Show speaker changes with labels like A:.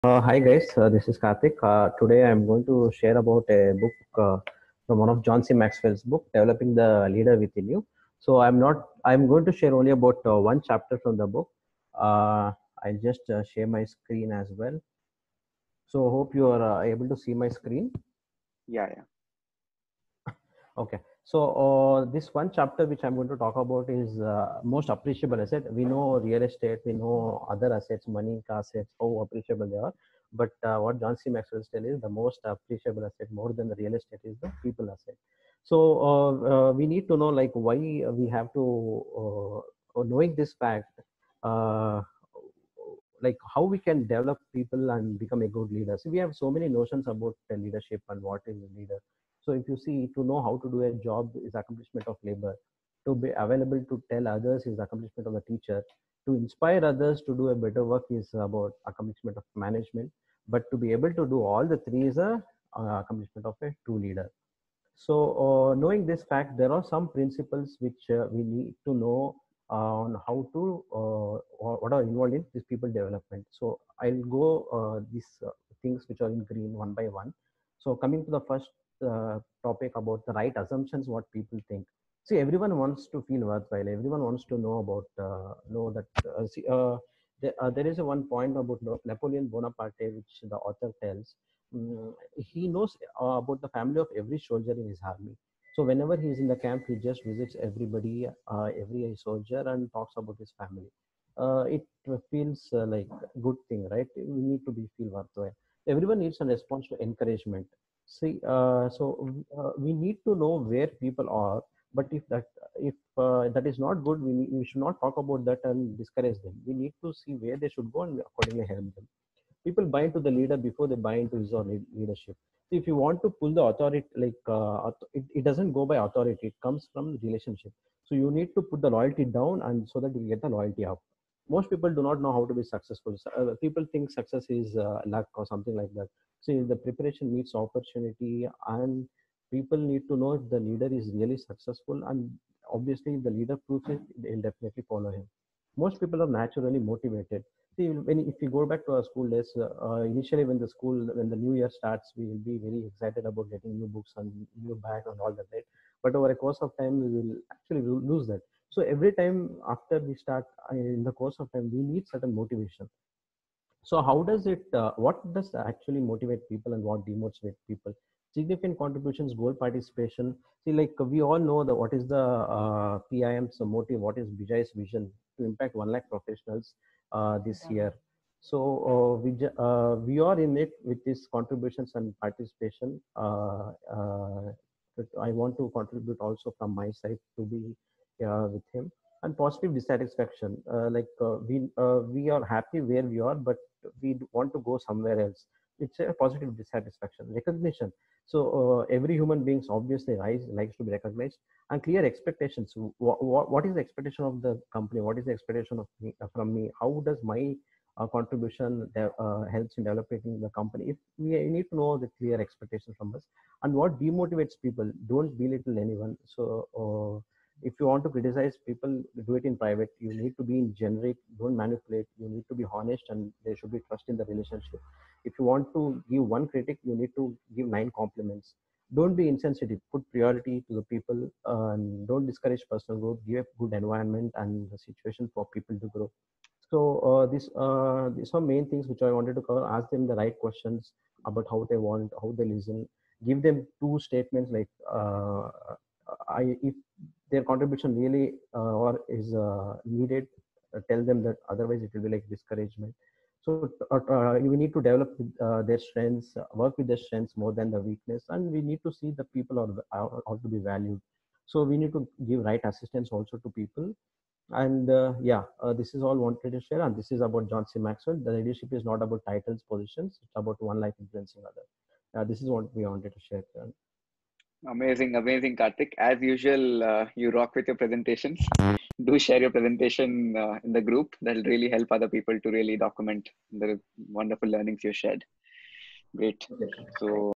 A: Hi guys, this is Karthik. Today I'm going to share about a book from one of John C. Maxwell's book, Developing the Leader Within You. I'm going to share only about one chapter from the book. I'll just share my screen as well. So hope you are able to see my screen.
B: Yeah.
A: Okay. So this one chapter which I'm going to talk about is most appreciable asset. We know real estate, we know other assets, money, car assets, how appreciable they are. But what John C. Maxwell tells is the most appreciable asset, more than the real estate, is the people asset. So we need to know like why we have to knowing this fact. Uh, like how we can develop people and become a good leader. So we have so many notions about leadership and what is a leader. So if you see, to know how to do a job is accomplishment of labor. To be available to tell others is accomplishment of a teacher. To inspire others to do a better work is about accomplishment of management. But to be able to do all the three is a accomplishment of a true leader. So, knowing this fact, there are some principles which we need to know on how to what are involved in this people development. So, I'll go these things which are in green one by one. So, coming to the first topic about the right assumptions, what people think. See, everyone wants to feel worthwhile. Everyone wants to know about know that. There is a one point about Napoleon Bonaparte, which the author tells. He knows about the family of every soldier in his army. So whenever he is in the camp, he just visits everybody, every soldier, and talks about his family. It feels like a good thing, right? We need to be feel worthwhile. Everyone needs a response to encouragement. See, we need to know where people are, but if that is not good, we should not talk about that and discourage them. We need to see where they should go and accordingly help them. People buy into the leader before they buy into his or leadership. So if you want to pull the authority, it doesn't go by authority, it comes from relationship. So you need to put the loyalty down, and so that you get the loyalty up. Most people do not know how to be successful. People think success is luck or something like that. See, the preparation meets opportunity, and people need to know if the leader is really successful, and obviously the leader proves it, they'll definitely follow him. Most people are naturally motivated. See, if you go back to our school days, initially when the new year starts, we will be very excited about getting new books and new bag and all that, right? But over a course of time, we will lose that. So every time after we start, in the course of time, we need certain motivation. So how does it, what does actually motivate people and what demotivates people? Significant contributions, goal participation. See, like we all know that what is the PIM's motive, what is Vijay's vision to impact 1 lakh professionals this year. So we are in it with these contributions and participation. But I want to contribute also from my side to be with him. And positive dissatisfaction, we are happy where we are, but we want to go somewhere else. It's a positive dissatisfaction. Recognition. So every human beings obviously likes to be recognized. And clear expectations. What is the expectation of the company? What is the expectation of me, from me? How does my contribution helps in developing the company? If we need to know the clear expectations from us. And what demotivates people, don't belittle anyone. So if you want to criticize people, do it in private. You need to be in generic, don't manipulate. You need to be honest, and there should be trust in the relationship. If you want to give one critic, you need to give 9 compliments. Don't be insensitive. Put priority to the people, and don't discourage personal growth. Give a good environment and the situation for people to grow. So these are main things which I wanted to cover. Ask them the right questions about how they want, how they listen. Give them two statements like if their contribution really or is needed, tell them that. Otherwise, it will be like discouragement. So we need to develop their strengths, work with their strengths more than the weakness, and we need to see the people are to be valued. So we need to give right assistance also to people. And this is all wanted to share. And this is about John C. Maxwell. The leadership is not about titles, positions. It's about one life influencing other. This is what we wanted to share.
B: Amazing, Karthik. As usual, you rock with your presentations. Do share your presentation in the group. That'll really help other people to really document the wonderful learnings you shared. Great.
A: Okay.
B: So